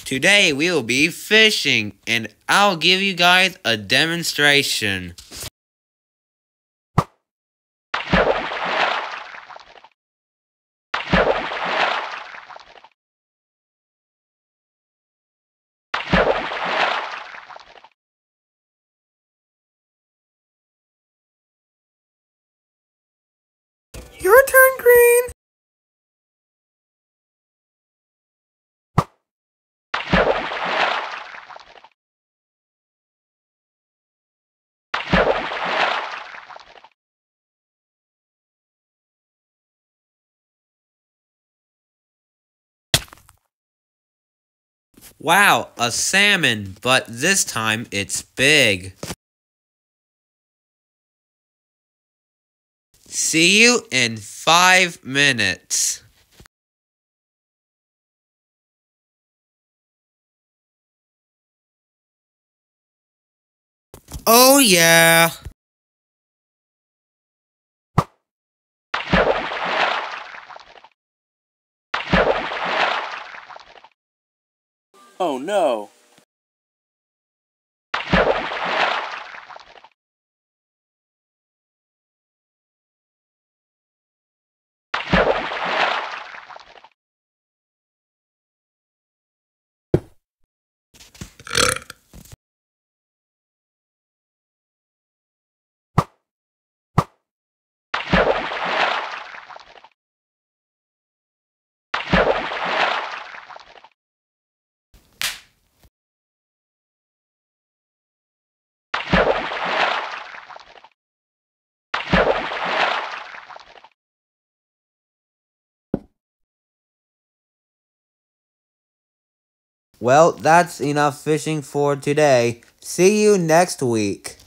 Today we will be fishing, and I'll give you guys a demonstration. Your turn, Green. Wow, a salmon, but this time it's big. See you in 5 minutes. Oh yeah. Oh no. Well, that's enough fishing for today. See you next week.